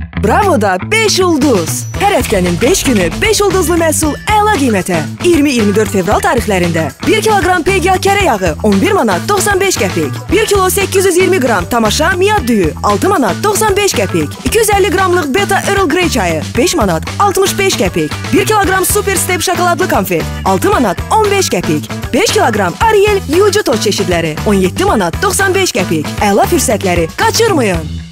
Bravo'da 5 ulduz. Hər həftənin 5 günü 5 ulduzlu məhsul əla qiymətə. 20-24 fevral tarixlərində 1 kilogram PGA kərə yağı 11 manat 95 qəpik. 1 kilo 820 qram tamaşa miyad düyü 6 manat 95 qəpik. 250 qramlıq beta Earl Grey çayı 5 manat 65 qəpik. 1 kilogram Super Step şokoladlı konfet 6 manat 15 qəpik. 5 kilogram Ariel yucu toz çeşidləri 17 manat 95 qəpik. Əla fürsətləri qaçırmayın.